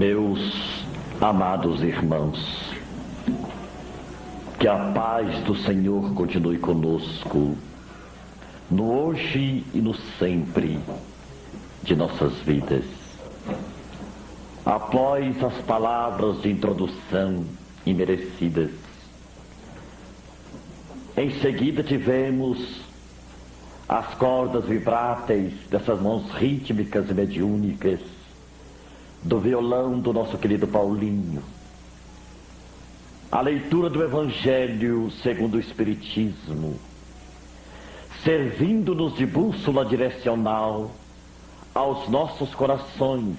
Meus amados irmãos, que a paz do Senhor continue conosco, no hoje e no sempre de nossas vidas. Após as palavras de introdução imerecidas, em seguida tivemos as cordas vibráteis dessas mãos rítmicas e mediúnicas, do violão do nosso querido Paulinho, a leitura do Evangelho segundo o Espiritismo, servindo-nos de bússola direcional aos nossos corações.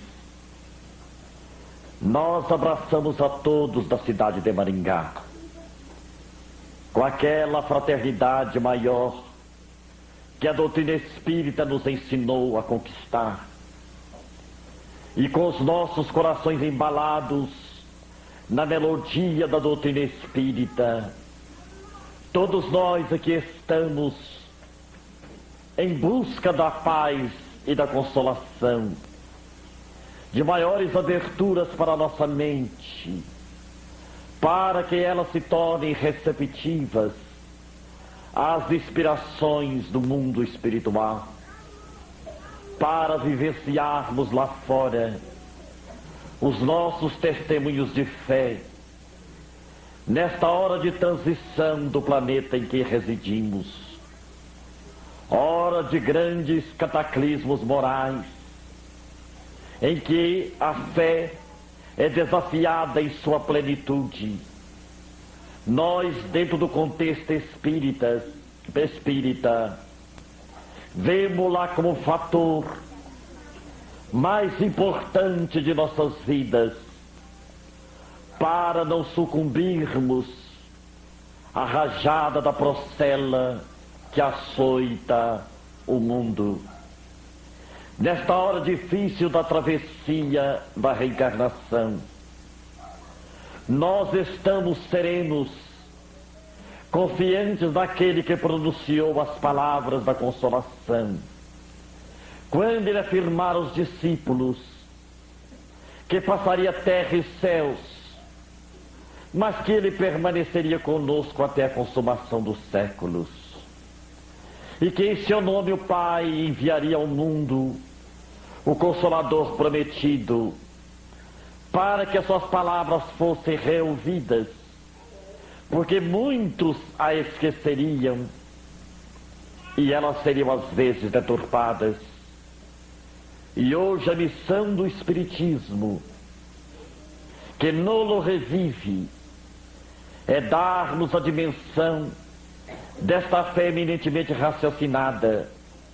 Nós abraçamos a todos da cidade de Maringá, com aquela fraternidade maior que a doutrina espírita nos ensinou a conquistar. E com os nossos corações embalados na melodia da doutrina espírita, todos nós aqui estamos em busca da paz e da consolação, de maiores aberturas para a nossa mente, para que elas se tornem receptivas às inspirações do mundo espiritual, para vivenciarmos lá fora os nossos testemunhos de fé, nesta hora de transição do planeta em que residimos, hora de grandes cataclismos morais, em que a fé é desafiada em sua plenitude. Nós, dentro do contexto espírita, vemos-la como um fator mais importante de nossas vidas, para não sucumbirmos à rajada da procela que açoita o mundo. Nesta hora difícil da travessia da reencarnação, nós estamos serenos, confiantes daquele que pronunciou as palavras da consolação, quando ele afirmara aos discípulos que passaria terra e céus, mas que ele permaneceria conosco até a consumação dos séculos, e que em seu nome o Pai enviaria ao mundo o Consolador prometido, para que as suas palavras fossem reouvidas, porque muitos a esqueceriam e elas seriam às vezes deturpadas. E hoje a missão do Espiritismo, que nolo revive, é dar-nos a dimensão desta fé eminentemente raciocinada,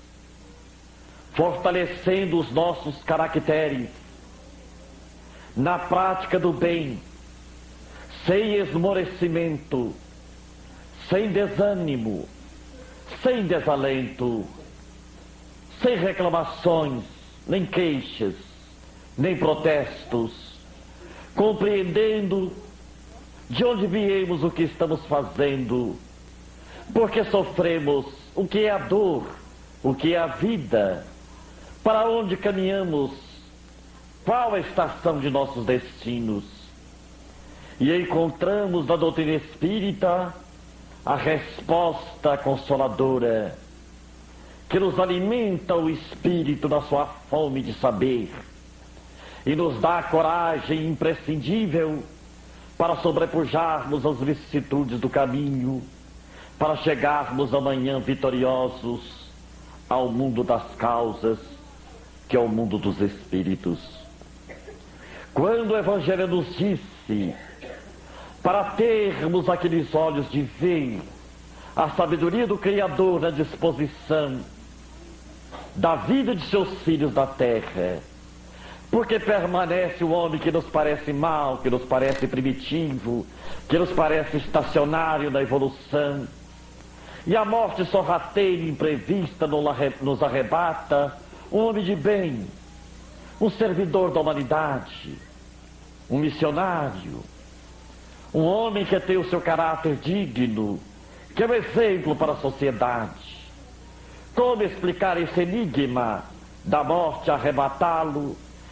fortalecendo os nossos caracteres na prática do bem, sem esmorecimento, sem desânimo, sem desalento, sem reclamações, nem queixas, nem protestos, compreendendo de onde viemos, o que estamos fazendo, porque sofremos, o que é a dor, o que é a vida, para onde caminhamos, qual a estação de nossos destinos. E encontramos na doutrina espírita a resposta consoladora, que nos alimenta o espírito na sua fome de saber e nos dá a coragem imprescindível para sobrepujarmos as vicissitudes do caminho, para chegarmos amanhã vitoriosos ao mundo das causas, que é o mundo dos espíritos. Quando o Evangelho nos disse para termos aqueles olhos de ver a sabedoria do Criador na disposição da vida de seus filhos da terra, porque permanece o homem que nos parece mau, que nos parece primitivo, que nos parece estacionário na evolução, e a morte sorrateira e imprevista nos arrebata um homem de bem, um servidor da humanidade, um missionário, um homem que tem o seu caráter digno, que é um exemplo para a sociedade. Como explicar esse enigma da morte arrebatá-lo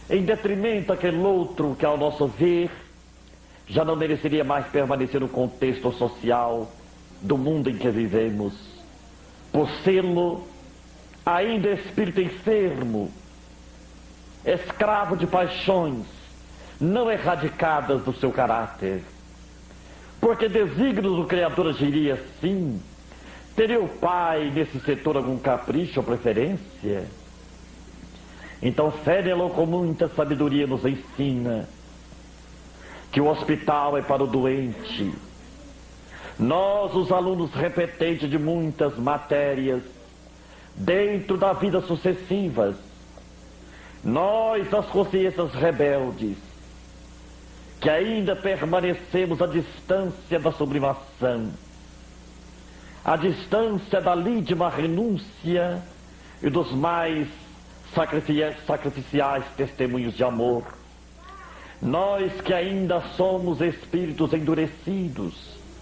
em detrimento daquele outro que, ao nosso ver, já não mereceria mais permanecer no contexto social do mundo em que vivemos, por sê-lo ainda espírito enfermo, escravo de paixões não erradicadas do seu caráter. Porque desígnios do Criador agiria assim? Teria o Pai nesse setor algum capricho ou preferência? Então Fénelon, com muita sabedoria, nos ensina que o hospital é para o doente. Nós, os alunos repetentes de muitas matérias, dentro da vida sucessivas, nós, as consciências rebeldes, que ainda permanecemos à distância da sublimação, à distância da lídima renúncia e dos mais sacrificiais testemunhos de amor, nós que ainda somos espíritos endurecidos,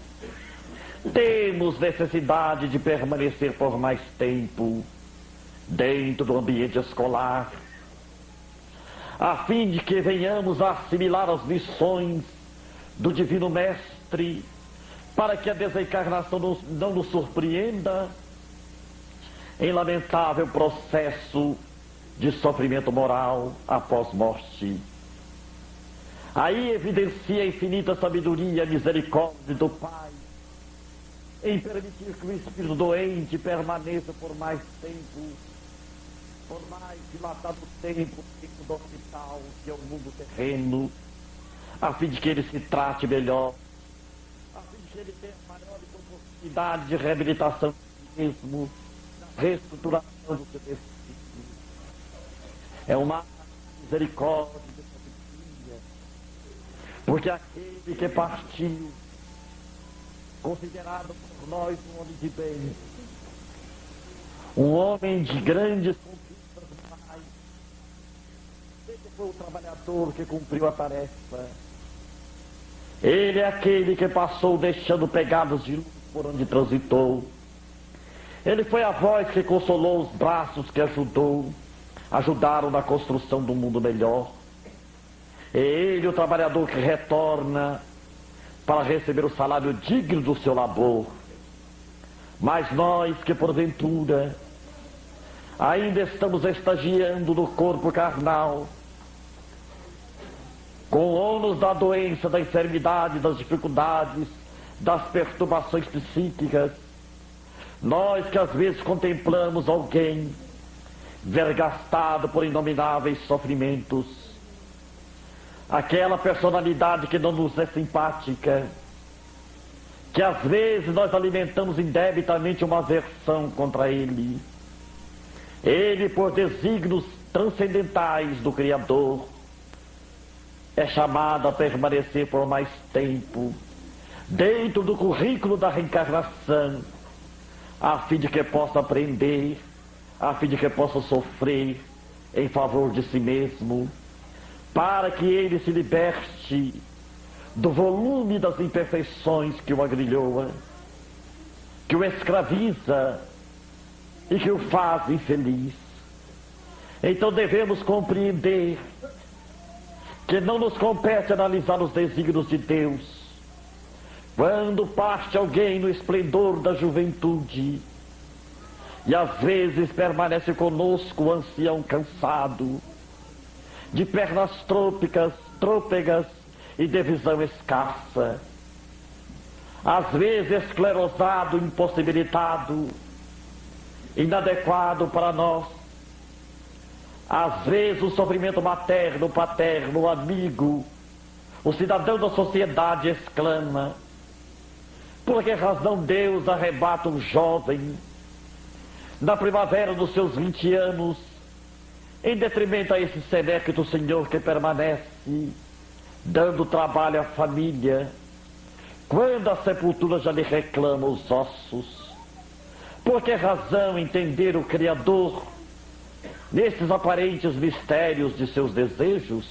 temos necessidade de permanecer por mais tempo dentro do ambiente escolar, a fim de que venhamos a assimilar as lições do Divino Mestre, para que a desencarnação não nos surpreenda em lamentável processo de sofrimento moral após morte. Aí evidencia a infinita sabedoria e misericórdia do Pai em permitir que o espírito doente permaneça por mais tempo, por mais dilatado tempo dentro do hospital, que é o mundo terreno, a fim de que ele se trate melhor, a fim de que ele tenha maior oportunidade de reabilitação de si mesmo, reestruturação do seu destino. É uma misericórdia de sabedoria, porque aquele que partiu, considerado por nós um homem de bem, um homem de grandes conquistas morais, ele foi o trabalhador que cumpriu a tarefa. Ele é aquele que passou deixando pegadas de luz por onde transitou. Ele foi a voz que consolou os braços que ajudaram na construção do mundo melhor. É ele o trabalhador que retorna para receber o salário digno do seu labor. Mas nós que porventura ainda estamos estagiando no corpo carnal, com o ônus da doença, da enfermidade, das dificuldades, das perturbações psíquicas, nós que às vezes contemplamos alguém vergastado por inomináveis sofrimentos, aquela personalidade que não nos é simpática, que às vezes nós alimentamos indebitamente uma aversão contra ele. Ele, por desígnios transcendentais do Criador, é chamado a permanecer por mais tempo dentro do currículo da reencarnação, a fim de que possa aprender, a fim de que possa sofrer em favor de si mesmo, para que ele se liberte do volume das imperfeições que o agrilhoa, que o escraviza e que o faz infeliz. Então devemos compreender que não nos compete analisar os desígnios de Deus quando parte alguém no esplendor da juventude e às vezes permanece conosco o ancião cansado, de pernas trôpegas e de visão escassa, às vezes esclerosado, impossibilitado, inadequado para nós. Às vezes o sofrimento materno, paterno, o amigo, o cidadão da sociedade exclama: por que razão Deus arrebata um jovem na primavera dos seus 20 anos, em detrimento a esse selecto Senhor que permanece dando trabalho à família, quando a sepultura já lhe reclama os ossos? Por que razão entender o Criador nesses aparentes mistérios de seus desejos?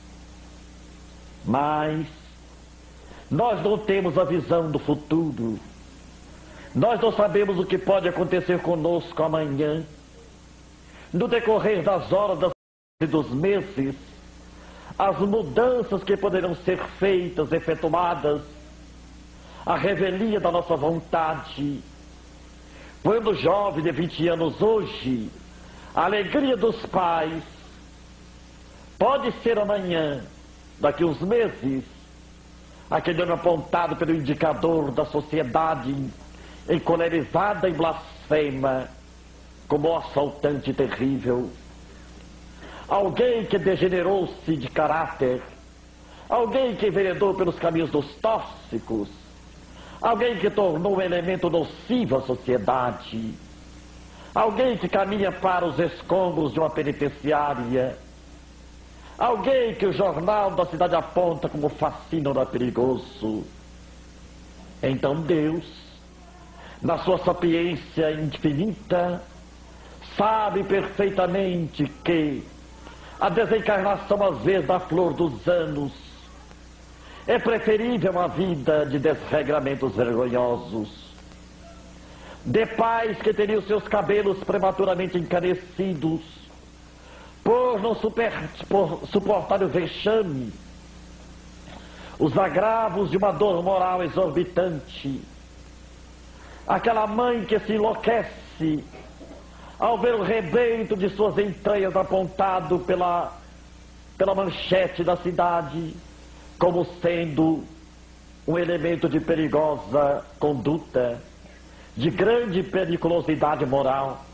Mas nós não temos a visão do futuro. Nós não sabemos o que pode acontecer conosco amanhã, no decorrer das horas e dos meses as mudanças que poderão ser feitas, efetuadas, a revelia da nossa vontade. Quando jovem de 20 anos hoje, a alegria dos pais pode ser amanhã, daqui uns meses, aquele ano apontado pelo indicador da sociedade encolerizada e blasfema, como o assaltante terrível. Alguém que degenerou-se de caráter, alguém que enveredou pelos caminhos dos tóxicos, alguém que tornou um elemento nocivo à sociedade, alguém que caminha para os escombros de uma penitenciária, alguém que o jornal da cidade aponta como fascínora perigoso. Então Deus, na sua sapiência infinita, sabe perfeitamente que a desencarnação, às vezes, da flor dos anos é preferível a uma vida de desregramentos vergonhosos, de pais que teriam seus cabelos prematuramente encanecidos por não suportar o vexame, os agravos de uma dor moral exorbitante. Aquela mãe que se enlouquece ao ver o rebento de suas entranhas apontado pela manchete da cidade como sendo um elemento de perigosa conduta, de grande periculosidade moral.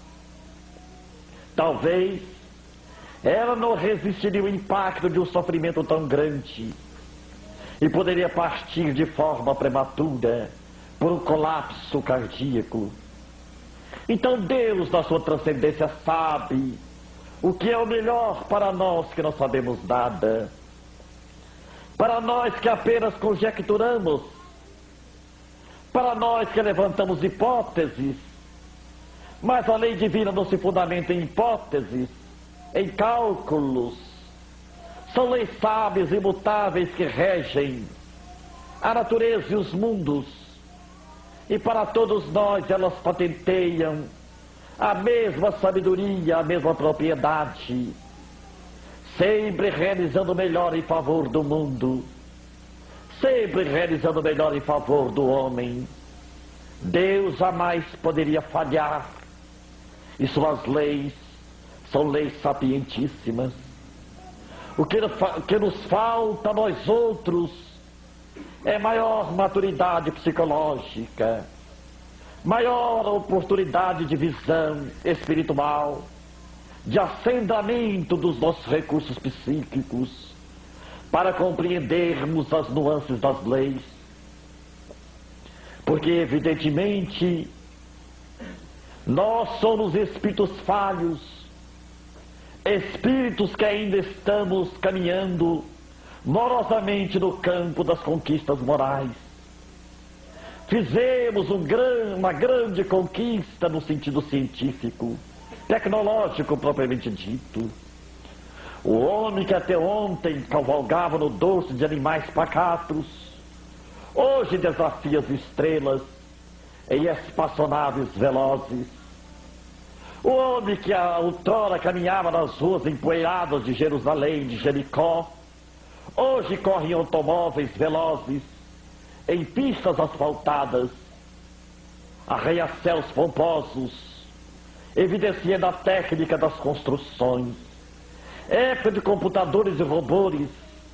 Talvez ela não resistiria ao impacto de um sofrimento tão grande e poderia partir de forma prematura por um colapso cardíaco. Então Deus, na sua transcendência, sabe o que é o melhor para nós que não sabemos nada, para nós que apenas conjecturamos, para nós que levantamos hipóteses, mas a lei divina não se fundamenta em hipóteses, em cálculos. São leis sábias e imutáveis que regem a natureza e os mundos, e para todos nós elas patenteiam a mesma sabedoria, a mesma propriedade, sempre realizando o melhor em favor do mundo, sempre realizando o melhor em favor do homem. Deus jamais poderia falhar, e suas leis são leis sapientíssimas. O que nos falta a nós outros é maior maturidade psicológica, maior oportunidade de visão espiritual, de acendamento dos nossos recursos psíquicos, para compreendermos as nuances das leis. Porque, evidentemente, nós somos espíritos falhos, espíritos que ainda estamos caminhando morosamente no campo das conquistas morais. Fizemos uma grande conquista no sentido científico, tecnológico propriamente dito. O homem que até ontem cavalgava no dorso de animais pacatos, hoje desafia as estrelas em espaçonaves velozes. O homem que outrora caminhava nas ruas empoeiradas de Jerusalém, de Jericó, hoje corre em automóveis velozes, em pistas asfaltadas, arranha-céus pomposos, evidenciando a técnica das construções. Época de computadores e robôs,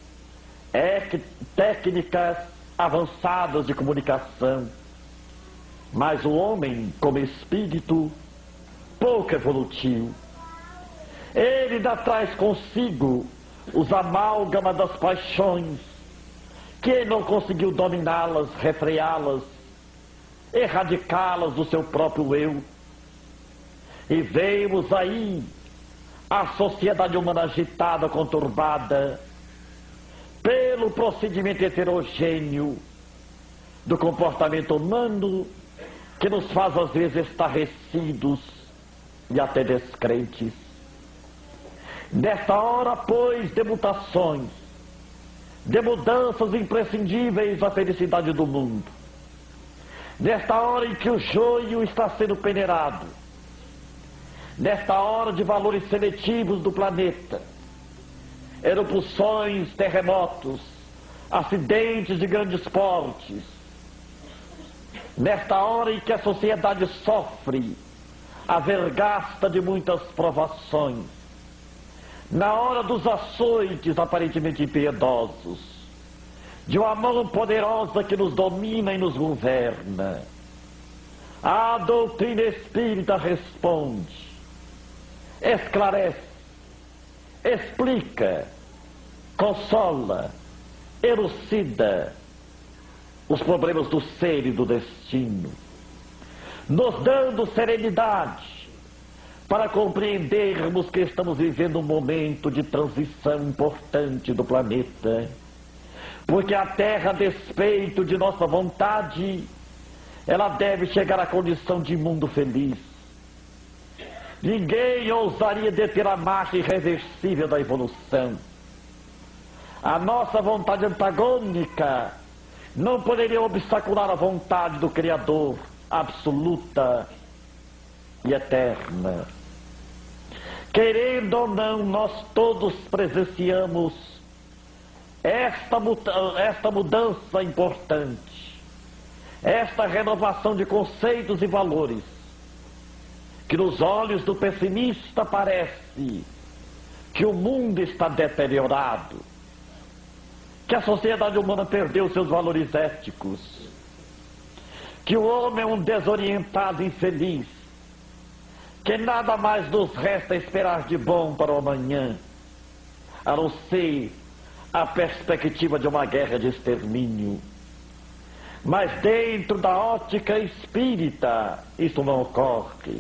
técnicas avançadas de comunicação. Mas o homem, como espírito, pouco evolutivo, ele ainda traz consigo os amálgamas das paixões, que ele não conseguiu dominá-las, refreá-las, erradicá-las do seu próprio eu. E vemos aí a sociedade humana agitada, conturbada, pelo procedimento heterogêneo do comportamento humano, que nos faz às vezes estarrecidos e até descrentes. Nesta hora, pois, de mutações, de mudanças imprescindíveis à felicidade do mundo, nesta hora em que o joio está sendo peneirado, nesta hora de valores seletivos do planeta, erupções, terremotos, acidentes de grandes portes. Nesta hora em que a sociedade sofre a vergasta de muitas provações, na hora dos açoites aparentemente impiedosos, de uma mão poderosa que nos domina e nos governa, a doutrina espírita responde, esclarece, explica, consola, elucida os problemas do ser e do destino, nos dando serenidade para compreendermos que estamos vivendo um momento de transição importante do planeta, porque a Terra, a despeito de nossa vontade, ela deve chegar à condição de mundo feliz. Ninguém ousaria deter a marcha irreversível da evolução. A nossa vontade antagônica não poderia obstacular a vontade do Criador, absoluta e eterna. Querendo ou não, nós todos presenciamos esta mudança importante, esta renovação de conceitos e valores, que nos olhos do pessimista parece que o mundo está deteriorado, que a sociedade humana perdeu seus valores éticos, que o homem é um desorientado infeliz, que nada mais nos resta esperar de bom para o amanhã, a não ser a perspectiva de uma guerra de extermínio. Mas dentro da ótica espírita, isso não ocorre.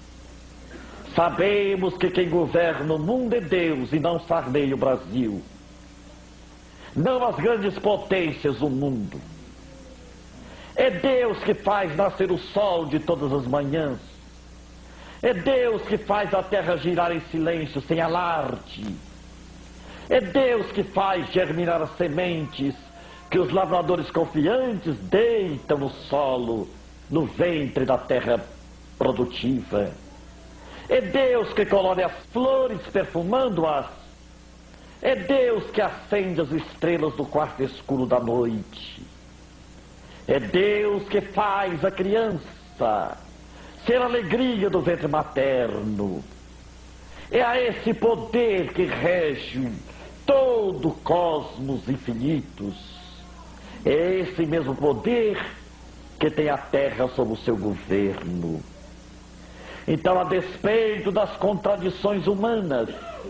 Sabemos que quem governa o mundo é Deus e não Sarney o Brasil. Não as grandes potências do mundo. É Deus que faz nascer o sol de todas as manhãs. É Deus que faz a terra girar em silêncio, sem alarde. É Deus que faz germinar as sementes que os lavradores confiantes deitam no solo, no ventre da terra produtiva. É Deus que colore as flores perfumando-as. É Deus que acende as estrelas do quarto escuro da noite. É Deus que faz a criança ser a alegria do ventre materno. É a esse poder que rege todo o cosmos infinitos. É esse mesmo poder que tem a Terra sob o seu governo. Então, a despeito das contradições humanas,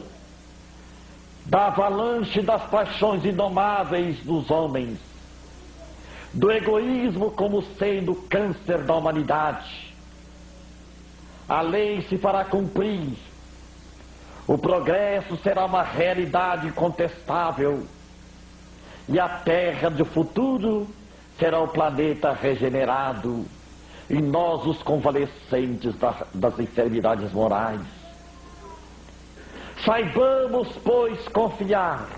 da avalanche das paixões indomáveis dos homens, do egoísmo como sendo o câncer da humanidade, a lei se fará cumprir, o progresso será uma realidade incontestável, e a Terra do futuro será o planeta regenerado, e nós os convalescentes das enfermidades morais. Saibamos, pois, confiar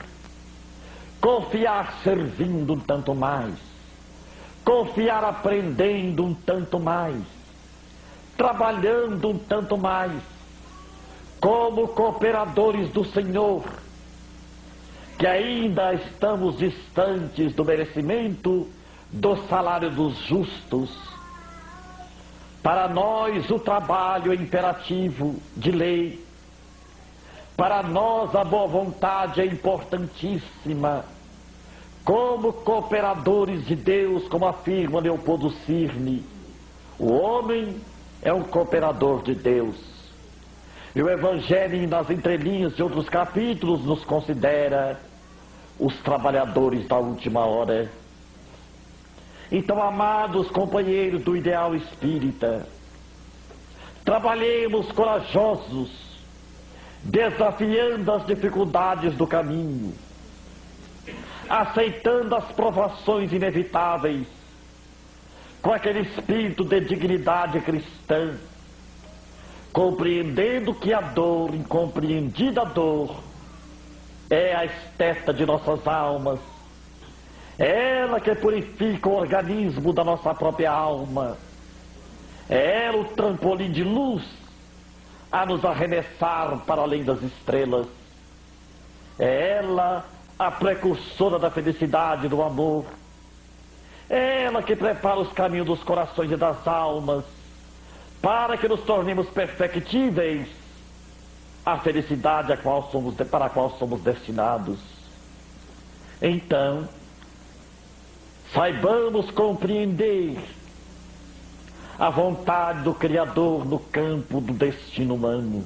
servindo um tanto mais, confiar aprendendo um tanto mais, trabalhando um tanto mais, como cooperadores do Senhor, que ainda estamos distantes do merecimento do salário dos justos. Para nós o trabalho é imperativo de lei. Para nós a boa vontade é importantíssima. Como cooperadores de Deus, como afirma Leopoldo Cirne, o homem é um cooperador de Deus. E o Evangelho, nas entrelinhas de outros capítulos, nos considera os trabalhadores da última hora. Então, amados companheiros do ideal espírita, trabalhemos corajosos, desafiando as dificuldades do caminho, aceitando as provações inevitáveis, com aquele espírito de dignidade cristã, compreendendo que a dor, incompreendida dor, é a esteta de nossas almas, é ela que purifica o organismo da nossa própria alma, é ela o trampolim de luz a nos arremessar para além das estrelas. É ela a precursora da felicidade e do amor. É ela que prepara os caminhos dos corações e das almas para que nos tornemos perfectíveis à felicidade para a qual somos destinados. Então, saibamos compreender a vontade do Criador no campo do destino humano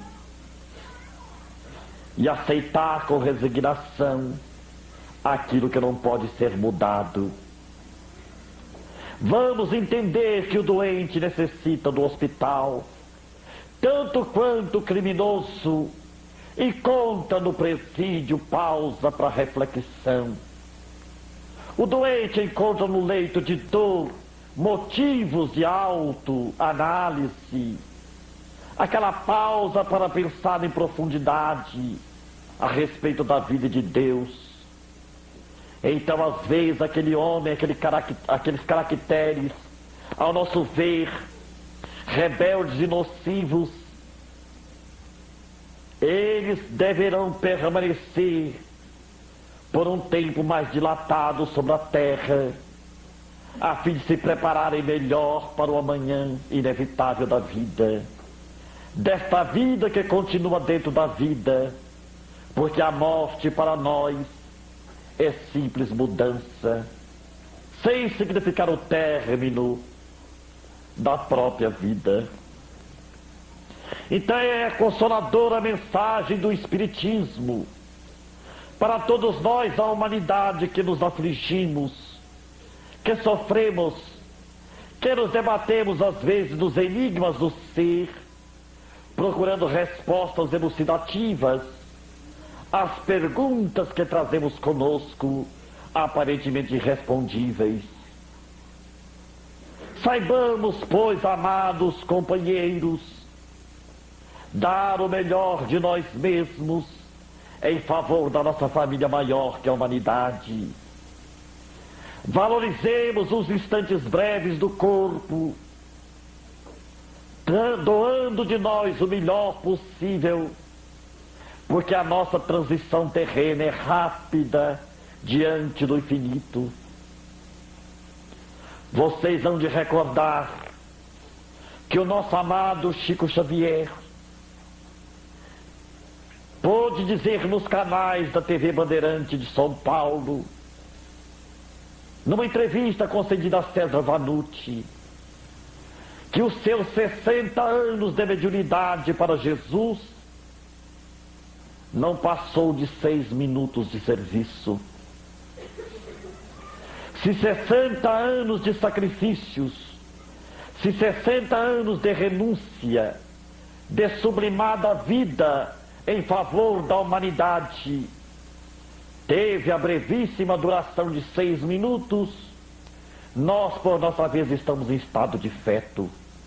e aceitar com resignação aquilo que não pode ser mudado. Vamos entender que o doente necessita do hospital tanto quanto o criminoso, e conta no presídio pausa para reflexão. O doente encontra no leito de dor motivos de autoanálise, aquela pausa para pensar em profundidade a respeito da vida de Deus. Então, às vezes, aquele homem, aqueles caracteres, ao nosso ver, rebeldes e nocivos, eles deverão permanecer por um tempo mais dilatado sobre a terra, a fim de se prepararem melhor para o amanhã inevitável da vida. Desta vida que continua dentro da vida, porque a morte para nós é simples mudança, sem significar o término da própria vida. Então é consoladora a mensagem do Espiritismo para todos nós, a humanidade, que nos afligimos, que sofremos, que nos debatemos às vezes nos enigmas do ser, procurando respostas elucidativas às perguntas que trazemos conosco, aparentemente irrespondíveis. Saibamos, pois, amados companheiros, dar o melhor de nós mesmos em favor da nossa família maior, que é a humanidade. Valorizemos os instantes breves do corpo, doando de nós o melhor possível, porque a nossa transição terrena é rápida diante do infinito. Vocês hão de recordar que o nosso amado Chico Xavier pôde dizer nos canais da TV Bandeirante de São Paulo, numa entrevista concedida a César Vanucci, que os seus 60 anos de mediunidade para Jesus não passou de 6 minutos de serviço. Se 60 anos de sacrifícios, se 60 anos de renúncia, de sublimada vida em favor da humanidade, teve a brevíssima duração de 6 minutos, nós, por nossa vez, estamos em estado de feto.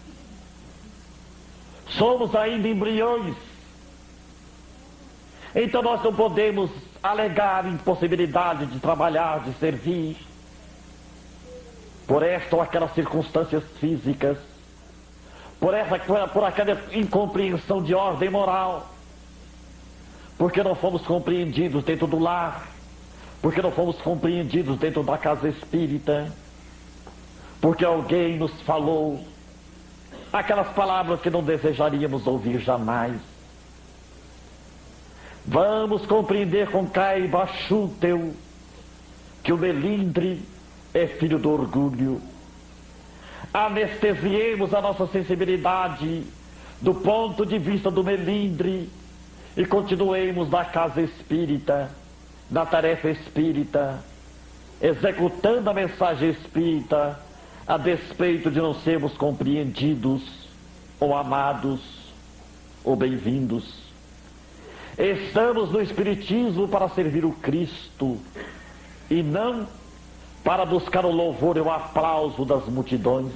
Somos ainda embriões. Então nós não podemos alegar impossibilidade de trabalhar, de servir, por esta ou aquelas circunstâncias físicas, por aquela incompreensão de ordem moral, porque não fomos compreendidos dentro do lar, porque não fomos compreendidos dentro da casa espírita, porque alguém nos falou aquelas palavras que não desejaríamos ouvir jamais. Vamos compreender com Caiba Schutel que o melindre é filho do orgulho. Anestesiemos a nossa sensibilidade do ponto de vista do melindre e continuemos na casa espírita, na tarefa espírita, executando a mensagem espírita, a despeito de não sermos compreendidos, ou amados, ou bem-vindos. Estamos no Espiritismo para servir o Cristo, e não para buscar o louvor e o aplauso das multidões,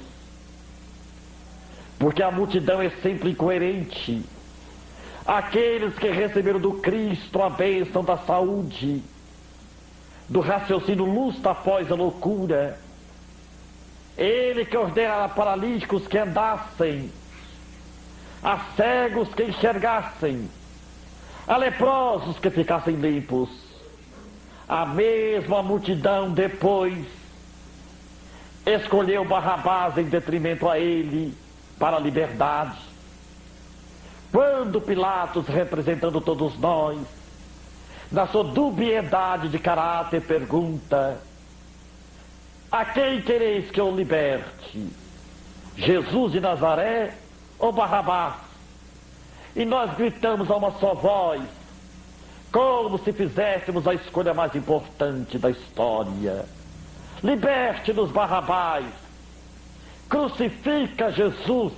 porque a multidão é sempre incoerente. Aqueles que receberam do Cristo a bênção da saúde, do raciocínio lustro após a loucura, Ele que ordena a paralíticos que andassem, a cegos que enxergassem, a leprosos que ficassem limpos. A mesma multidão depois escolheu Barrabás em detrimento a ele para a liberdade. Quando Pilatos, representando todos nós, na sua dubiedade de caráter, pergunta: a quem quereis que eu liberte? Jesus de Nazaré ou Barrabás? E nós gritamos a uma só voz, como se fizéssemos a escolha mais importante da história: liberte-nos, Barrabás, crucifica Jesus.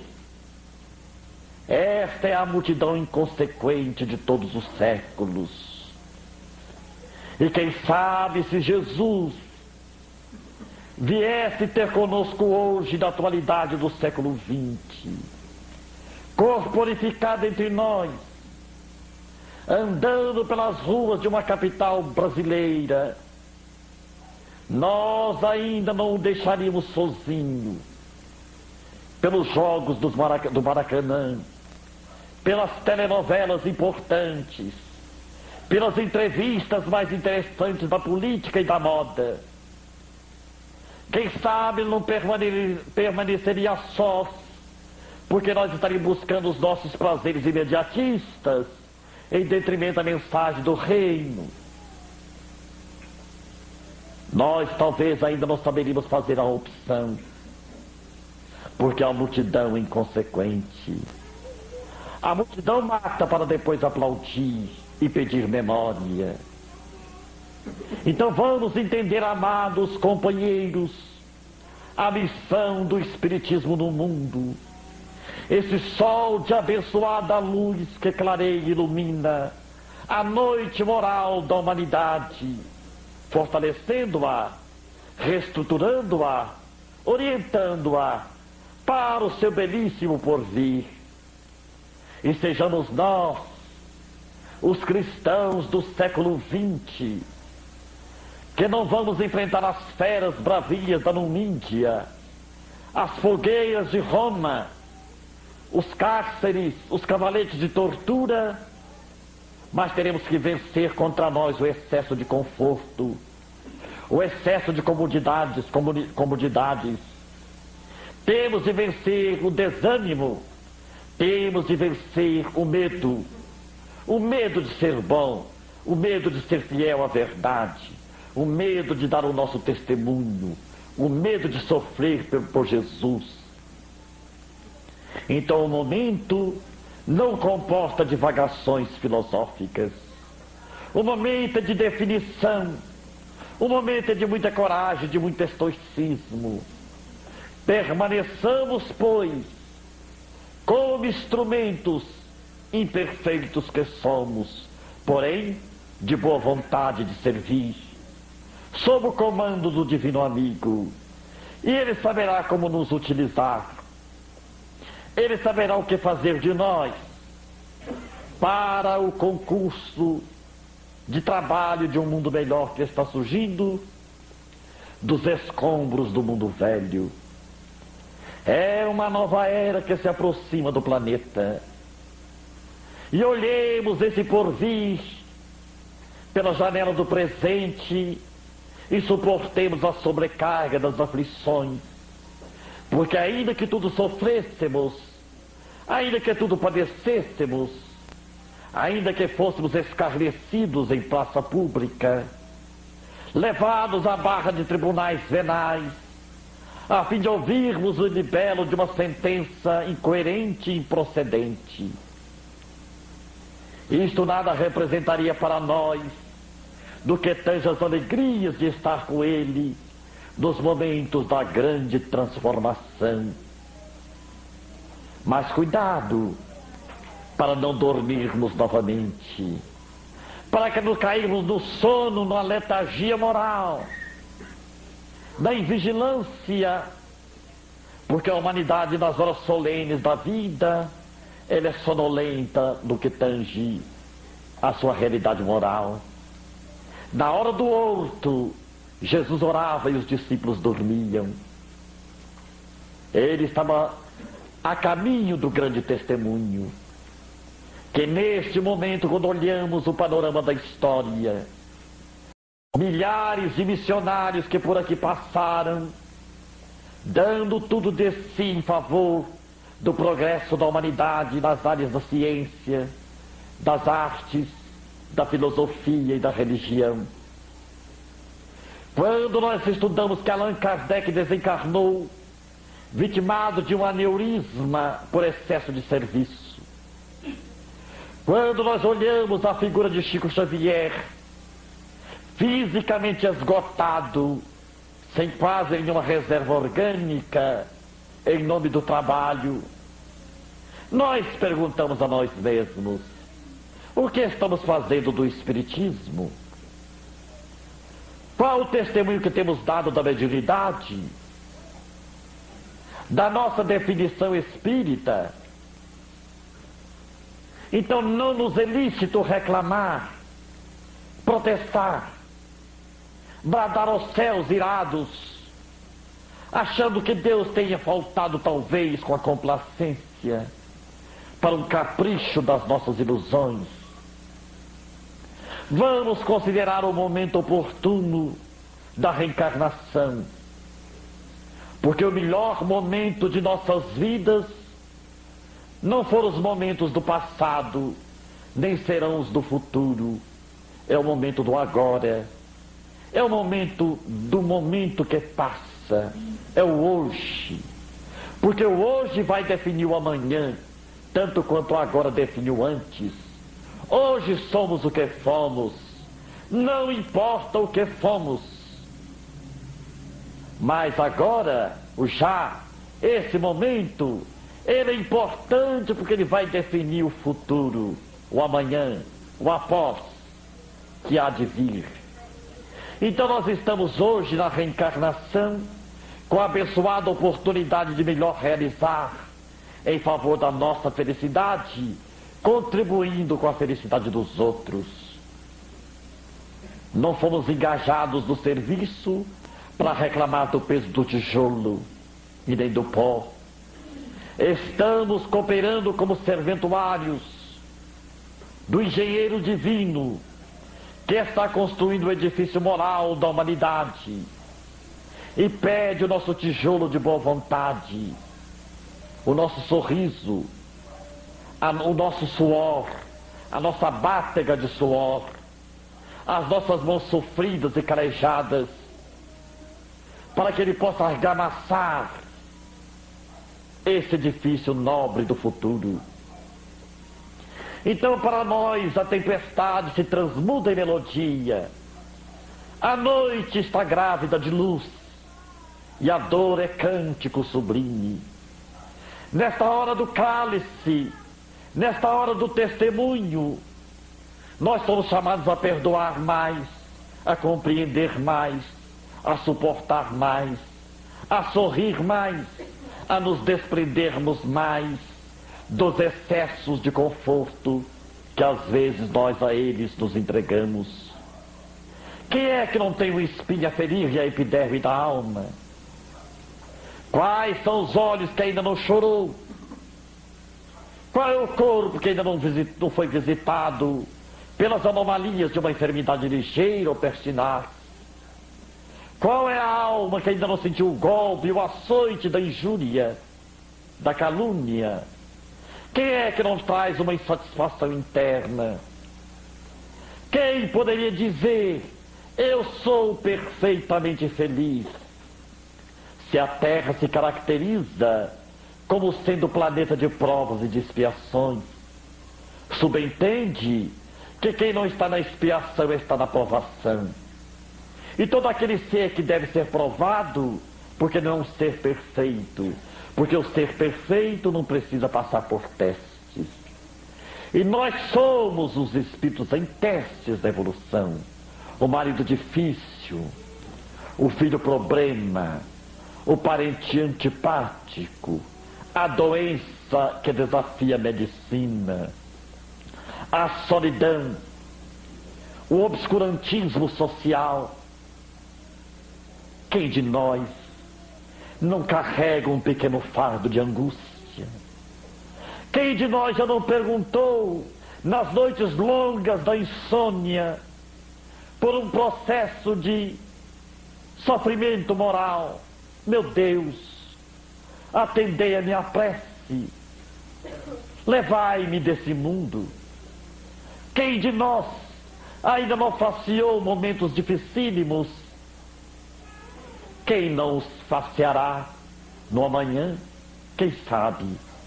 Esta é a multidão inconsequente de todos os séculos. E quem sabe se Jesus viesse ter conosco hoje, na atualidade do século XX, corporificado entre nós, andando pelas ruas de uma capital brasileira, nós ainda não o deixaríamos sozinho, pelos jogos do Maracanã, pelas telenovelas importantes, pelas entrevistas mais interessantes da política e da moda. Quem sabe não permaneceria sós, porque nós estaríamos buscando os nossos prazeres imediatistas, em detrimento da mensagem do reino. Nós talvez ainda não saberíamos fazer a opção, porque a multidão inconsequente. A multidão mata para depois aplaudir e pedir memória. Então vamos entender, amados companheiros, a missão do Espiritismo no mundo. Esse sol de abençoada luz que clareia e ilumina a noite moral da humanidade, fortalecendo-a, reestruturando-a, orientando-a para o seu belíssimo porvir. E sejamos nós, os cristãos do século XX, que não vamos enfrentar as feras bravias da Numídia, as fogueiras de Roma, os cárceres, os cavaletes de tortura, mas teremos que vencer contra nós o excesso de conforto, o excesso de comodidades. Temos de vencer o desânimo, temos de vencer o medo de ser bom, o medo de ser fiel à verdade, o medo de dar o nosso testemunho, o medo de sofrer por Jesus. Então o momento não comporta divagações filosóficas. O momento é de definição. O momento é de muita coragem, de muito estoicismo. Permaneçamos, pois, como instrumentos imperfeitos que somos, porém de boa vontade de servir, sob o comando do Divino Amigo. E Ele saberá como nos utilizar. Ele saberá o que fazer de nós para o concurso de trabalho de um mundo melhor que está surgindo dos escombros do mundo velho. É uma nova era que se aproxima do planeta. E olhemos esse porvir pela janela do presente e suportemos a sobrecarga das aflições. Porque ainda que tudo sofrêssemos, ainda que tudo padecêssemos, ainda que fôssemos escarnecidos em praça pública, levados à barra de tribunais venais, a fim de ouvirmos o libelo de uma sentença incoerente e improcedente, isto nada representaria para nós do que tantas alegrias de estar com Ele nos momentos da grande transformação. Mas cuidado para não dormirmos novamente, para que não cairmos no sono, na letargia moral, na invigilância, porque a humanidade nas horas solenes da vida, ela é sonolenta no que tange a sua realidade moral. Na hora do horto, Jesus orava e os discípulos dormiam. Ele estava a caminho do grande testemunho. que neste momento, quando olhamos o panorama da história, milhares de missionários que por aqui passaram, dando tudo de si em favor do progresso da humanidade nas áreas da ciência, das artes, da filosofia e da religião. Quando nós estudamos que Allan Kardec desencarnou, vitimado de um aneurisma por excesso de serviço. Quando nós olhamos a figura de Chico Xavier, fisicamente esgotado, sem quase nenhuma reserva orgânica, em nome do trabalho, nós perguntamos a nós mesmos: o que estamos fazendo do Espiritismo? Qual o testemunho que temos dado da mediunidade? Da nossa definição espírita? Então não nos é lícito reclamar, protestar, bradar aos céus irados, achando que Deus tenha faltado talvez com a complacência para um capricho das nossas ilusões. Vamos considerar o momento oportuno da reencarnação, porque o melhor momento de nossas vidas não foram os momentos do passado, nem serão os do futuro. É o momento do agora, é o momento que passa, é o hoje, porque o hoje vai definir o amanhã, tanto quanto o agora definiu antes. Hoje somos o que fomos, não importa o que fomos, mas agora, esse momento, ele é importante porque ele vai definir o futuro, o amanhã, o após, que há de vir. Então nós estamos hoje na reencarnação, com a abençoada oportunidade de melhor realizar em favor da nossa felicidade, contribuindo com a felicidade dos outros. Não fomos engajados no serviço para reclamar do peso do tijolo e nem do pó. Estamos cooperando como serventuários do engenheiro divino que está construindo o edifício moral da humanidade e pede o nosso tijolo de boa vontade, o nosso sorriso, o nosso suor, a nossa bátega de suor, as nossas mãos sofridas e calejadas, para que ele possa argamassar esse edifício nobre do futuro. Então, para nós, a tempestade se transmuda em melodia, a noite está grávida de luz, e a dor é cântico sublime. Nesta hora do cálice, nesta hora do testemunho, nós somos chamados a perdoar mais, a compreender mais, a suportar mais, a sorrir mais, a nos desprendermos mais dos excessos de conforto que às vezes nós a eles nos entregamos. Quem é que não tem um espinho a ferir e a epiderme da alma? Quais são os olhos que ainda não chorou? Qual é o corpo que ainda não foi visitado pelas anomalias de uma enfermidade ligeira ou pertinaz? Qual é a alma que ainda não sentiu o golpe, o açoite da injúria, da calúnia? Quem é que não traz uma insatisfação interna? Quem poderia dizer: eu sou perfeitamente feliz? Se a Terra se caracteriza como sendo planeta de provas e de expiações, subentende que quem não está na expiação está na provação. E todo aquele ser que deve ser provado, porque não é um ser perfeito, porque o ser perfeito não precisa passar por testes. E nós somos os espíritos em testes da evolução. O marido difícil, o filho problema, o parente antipático, a doença que desafia a medicina, a solidão, o obscurantismo social. Quem de nós não carrega um pequeno fardo de angústia? Quem de nós já não perguntou nas noites longas da insônia, por um processo de sofrimento moral. Meu Deus, atendei a minha prece, levai-me desse mundo. Quem de nós ainda não faceou momentos dificílimos? Quem não os faceará no amanhã? Quem sabe?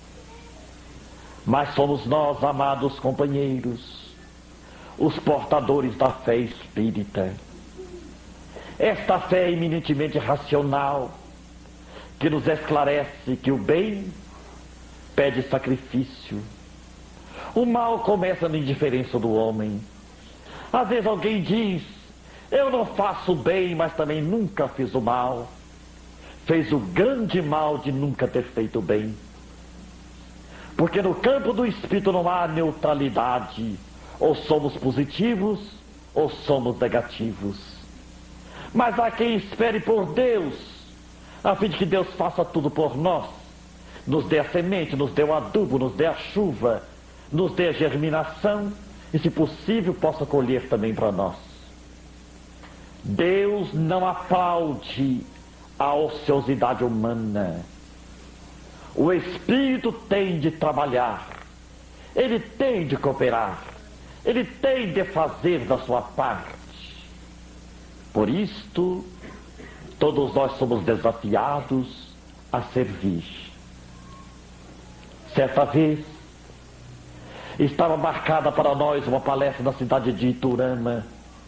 Mas somos nós, amados companheiros, os portadores da fé espírita. Esta fé eminentemente racional, que nos esclarece que o bem pede sacrifício. O mal começa na indiferença do homem. Às vezes alguém diz: eu não faço o bem, mas também nunca fiz o mal. Fez o grande mal de nunca ter feito o bem. Porque no campo do espírito não há neutralidade. Ou somos positivos, ou somos negativos. Mas há quem espere por Deus, a fim de que Deus faça tudo por nós. Nos dê a semente, nos dê o adubo, nos dê a chuva, nos dê a germinação e, se possível, possa colher também para nós. Deus não aplaude a ociosidade humana. O Espírito tem de trabalhar, ele tem de cooperar, ele tem de fazer da sua parte. Por isto, todos nós somos desafiados a servir. Certa vez, estava marcada para nós uma palestra na cidade de Iturama.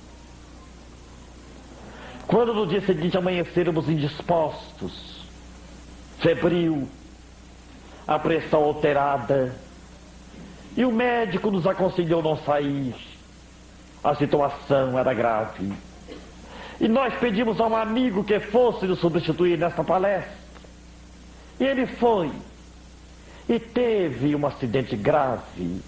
Quando no dia seguinte amanhecermos indispostos, febril, a pressão alterada, e o médico nos aconselhou não sair, a situação era grave. E nós pedimos a um amigo que fosse nos substituir nesta palestra. E ele foi. E teve um acidente grave.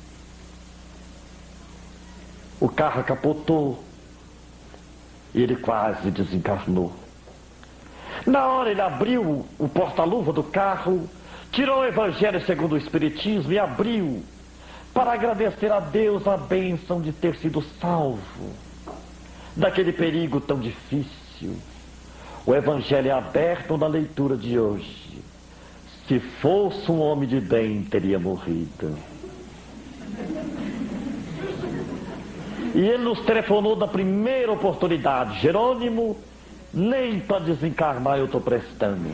O carro capotou. E ele quase desencarnou. Na hora ele abriu o porta-luva do carro, tirou o Evangelho segundo o Espiritismo e abriu para agradecer a Deus a bênção de ter sido salvo daquele perigo tão difícil. O Evangelho é aberto na leitura de hoje. Se fosse um homem de bem, teria morrido. E ele nos telefonou na primeira oportunidade: Jerônimo, nem para desencarnar eu estou prestando.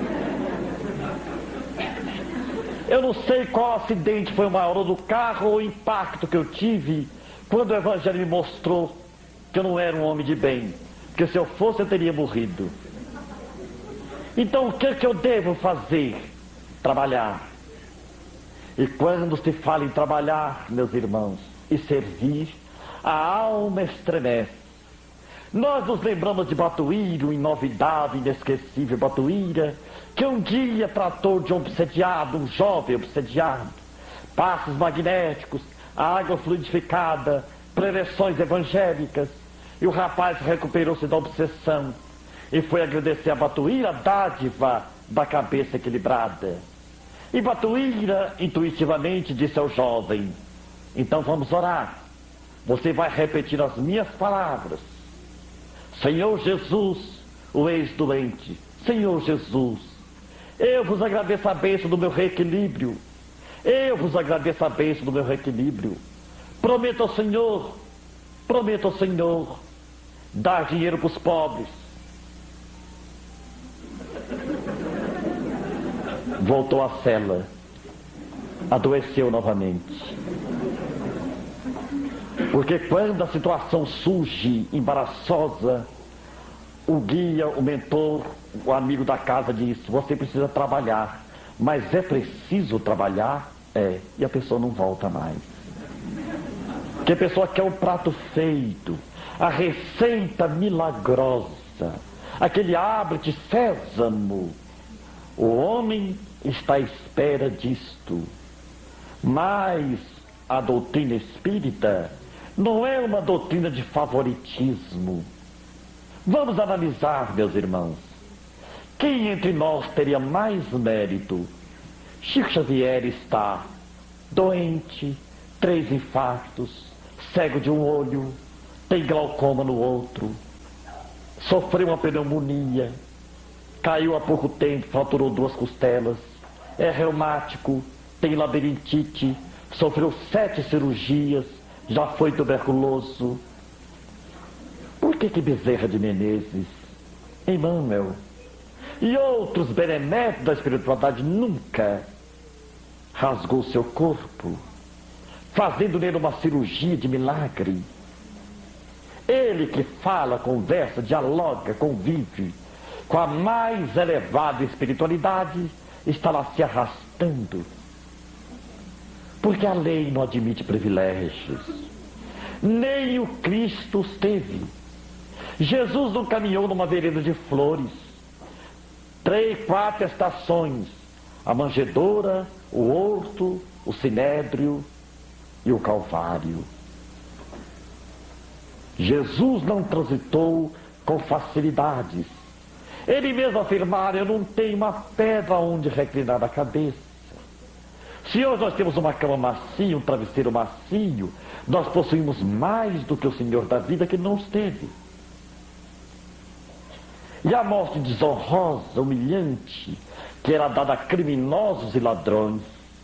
Eu não sei qual acidente foi o maior, do carro ou o impacto que eu tive quando o Evangelho me mostrou que eu não era um homem de bem, porque se eu fosse eu teria morrido. Então o que eu devo fazer? Trabalhar. E quando se fala em trabalhar, meus irmãos, e servir, a alma estremece. Nós nos lembramos de Batuíra, o inovidável, inesquecível Batuíra, que um dia tratou de um obsediado, um jovem obsediado, passos magnéticos, água fluidificada, preleções evangélicas, e o rapaz recuperou-se da obsessão e foi agradecer a Batuíra a dádiva da cabeça equilibrada. E Batuíra intuitivamente disse ao jovem: então vamos orar. Você vai repetir as minhas palavras. Senhor Jesus, o ex-doente, Senhor Jesus, eu vos agradeço a bênção do meu reequilíbrio. Eu vos agradeço a bênção do meu reequilíbrio. Prometo ao Senhor, dar dinheiro para os pobres. Voltou à cela, adoeceu novamente. Porque quando a situação surge embaraçosa, o guia, o mentor, o amigo da casa diz: você precisa trabalhar. Mas é preciso trabalhar? É. E a pessoa não volta mais. Porque a pessoa quer o prato feito, a receita milagrosa, aquele abre-te sésamo. O homem está à espera disto. Mas a doutrina espírita não é uma doutrina de favoritismo. Vamos analisar, meus irmãos. Quem entre nós teria mais mérito? Chico Xavier está doente, 3 infartos, cego de um olho, tem glaucoma no outro, sofreu uma pneumonia, caiu há pouco tempo, fraturou 2 costelas, é reumático, tem labirintite, sofreu 7 cirurgias, já foi tuberculoso. Por que Bezerra de Menezes, Emmanuel e outros beneméritos da espiritualidade nunca rasgou seu corpo, fazendo nele uma cirurgia de milagre? Ele que fala, conversa, dialoga, convive com a mais elevada espiritualidade, está lá se arrastando. Porque a lei não admite privilégios. Nem o Cristo os teve. Jesus não caminhou numa vereda de flores. 3, 4 estações: a manjedoura, o horto, o sinédrio e o Calvário. Jesus não transitou com facilidades. Ele mesmo afirmara: eu não tenho uma pedra onde reclinar a cabeça. Se hoje nós temos uma cama macia, um travesseiro macio, nós possuímos mais do que o Senhor da vida, que não os teve. E a morte desonrosa, humilhante, que era dada a criminosos e ladrões,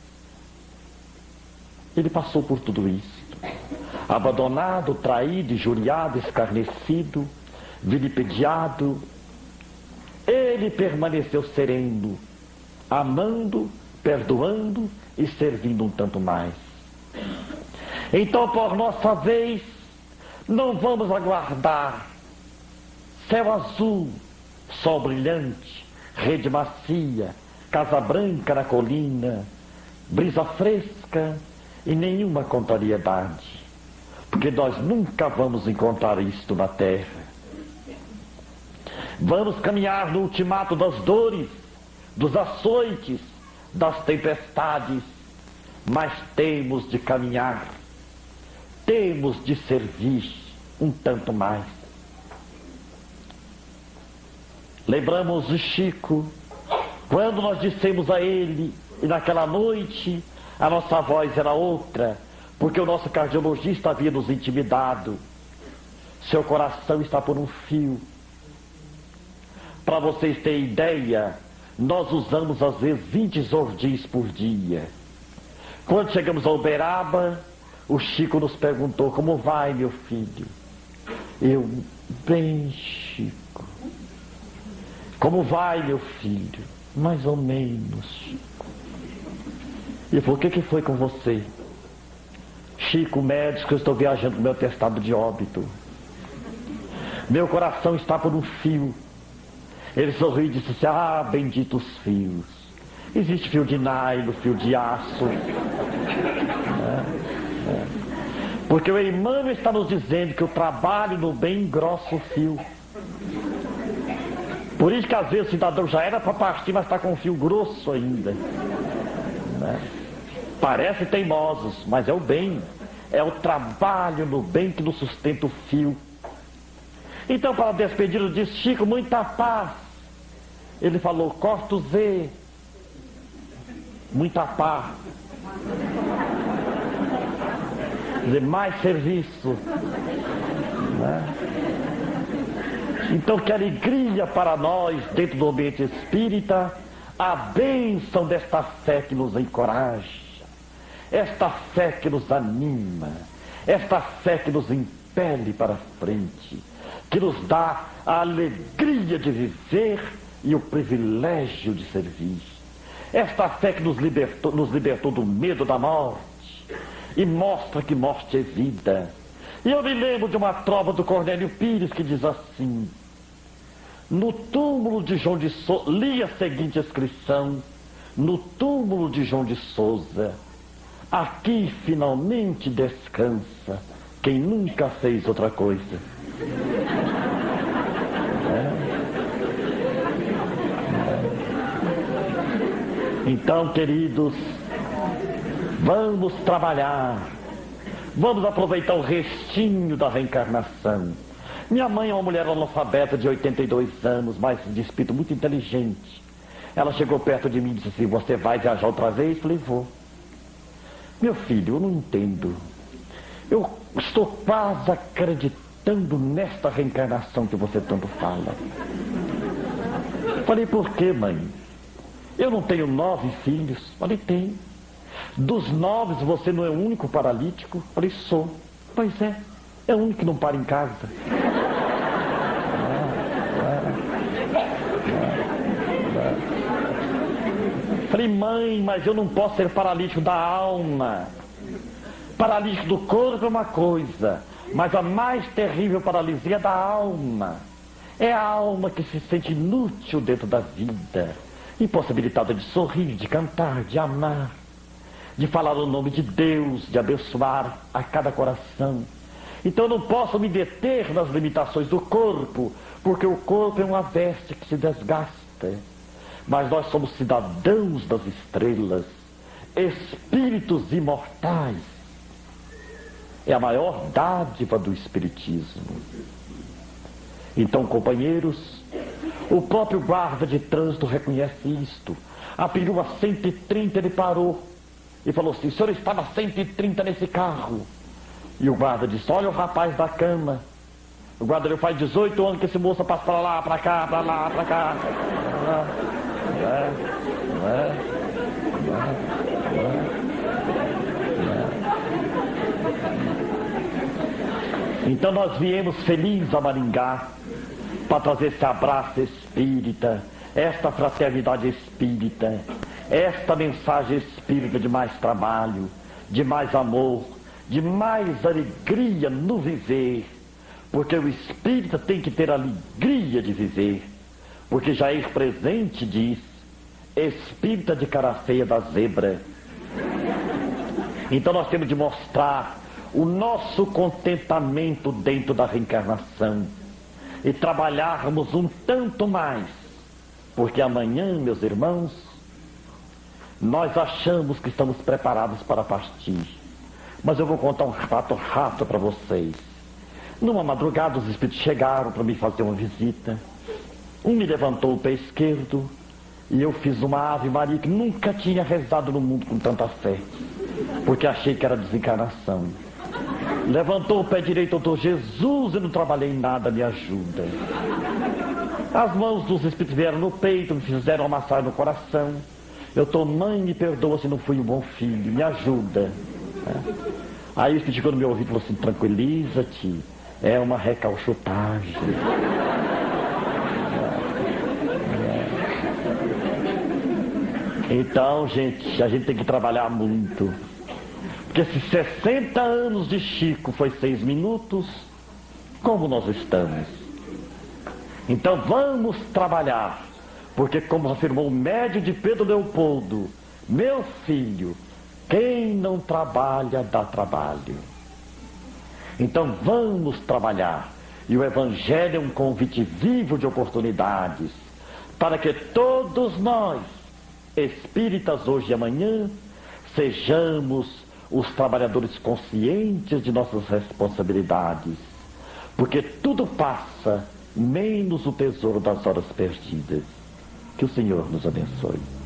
ele passou por tudo isso. Abandonado, traído, injuriado, escarnecido, vilipendiado, ele permaneceu sereno, amando, perdoando e servindo um tanto mais. Então, por nossa vez, não vamos aguardar céu azul, sol brilhante, rede macia, casa branca na colina, brisa fresca e nenhuma contrariedade, porque nós nunca vamos encontrar isto na terra. Vamos caminhar no ultimato das dores, dos açoites, das tempestades, mas temos de caminhar, temos de servir um tanto mais. Lembramos de Chico, quando nós dissemos a ele, e naquela noite a nossa voz era outra, porque o nosso cardiologista havia nos intimidado. Seu coração está por um fio. Para vocês terem ideia, nós usamos às vezes 20 Zordis por dia. Quando chegamos a Uberaba, o Chico nos perguntou: como vai, meu filho? Eu: bem, Chico. Como vai, meu filho? Mais ou menos, Chico. Ele falou: o que foi com você? Chico, médico, eu estou viajando com meu atestado de óbito. Meu coração está por um fio. Ele sorriu e disse assim: ah, benditos fios. Existe fio de nylon, fio de aço. Porque o Emmanuel está nos dizendo que o trabalho no bem engrossa o fio. Por isso que às vezes o cidadão já era para partir, mas está com um fio grosso ainda. Parece teimosos, mas é o bem. É o trabalho no bem que nos sustenta o fio. Então, para despedir, disse: Chico, muita paz. Ele falou: corta o Z. Muita paz. Quer dizer, mais serviço. Então, que alegria para nós, dentro do ambiente espírita, a bênção desta fé que nos encoraja, esta fé que nos anima, esta fé que nos impele para frente, que nos dá a alegria de viver e o privilégio de servir. Esta fé que nos libertou do medo da morte e mostra que morte é vida. E eu me lembro de uma trova do Cornélio Pires que diz assim: no túmulo de João de Souza, li a seguinte inscrição: no túmulo de João de Souza, aqui finalmente descansa quem nunca fez outra coisa. Então, queridos, vamos trabalhar, vamos aproveitar o restinho da reencarnação. Minha mãe é uma mulher analfabeta de 82 anos, mas de espírito muito inteligente. Ela chegou perto de mim e disse assim: você vai viajar outra vez? Eu falei: vou. Meu filho, eu não entendo. Eu estou quase acreditando nesta reencarnação que você tanto fala. Falei, por quê, mãe? Eu não tenho 9 filhos. Falei, tem. Dos 9, você não é o único paralítico? Falei, sou. Pois é o único que não para em casa. Falei, mãe, mas eu não posso ser paralítico da alma. Paralítico do corpo é uma coisa, mas a mais terrível paralisia é da alma. É a alma que se sente inútil dentro da vida, impossibilitada de sorrir, de cantar, de amar, de falar o nome de Deus, de abençoar a cada coração. Então eu não posso me deter nas limitações do corpo, porque o corpo é uma veste que se desgasta. Mas nós somos cidadãos das estrelas, espíritos imortais. É a maior dádiva do Espiritismo. Então, companheiros, o próprio guarda de trânsito reconhece isto. A perua 130 ele parou e falou assim, o senhor estava 130 nesse carro. E o guarda disse, olha o rapaz da cama. O guarda ele faz 18 anos que esse moço passa para lá, para cá, para lá, para cá. Então nós viemos felizes a Maringá para trazer esse abraço espírita, esta fraternidade espírita, esta mensagem espírita de mais trabalho, de mais amor, de mais alegria no viver, porque o espírita tem que ter alegria de viver, porque Jair Presente diz, espírita de cara feia da zebra. Então nós temos de mostrar o nosso contentamento dentro da reencarnação e trabalharmos um tanto mais, porque amanhã, meus irmãos, nós achamos que estamos preparados para partir. Mas eu vou contar um fato rápido para vocês. Numa madrugada os espíritos chegaram para me fazer uma visita. Um me levantou o pé esquerdo e eu fiz uma Ave Maria que nunca tinha rezado no mundo com tanta fé, porque achei que era desencarnação. Levantou o pé direito, eu tô, Jesus, eu não trabalhei em nada, me ajuda. As mãos dos espíritos vieram no peito, me fizeram uma massagem no coração. Eu tô, mãe, me perdoa se não fui um bom filho, me ajuda. Aí o espírito chegou no meu ouvido e falou assim, tranquiliza-te, é uma recalchutagem. Então, gente, a gente tem que trabalhar muito. Porque se 60 anos de Chico foi 6 minutos, como nós estamos? Então vamos trabalhar, porque como afirmou o médium de Pedro Leopoldo, meu filho, quem não trabalha dá trabalho. Então vamos trabalhar, e o Evangelho é um convite vivo de oportunidades, para que todos nós, espíritas hoje e amanhã, sejamos os trabalhadores conscientes de nossas responsabilidades, porque tudo passa, menos o tesouro das horas perdidas. Que o Senhor nos abençoe.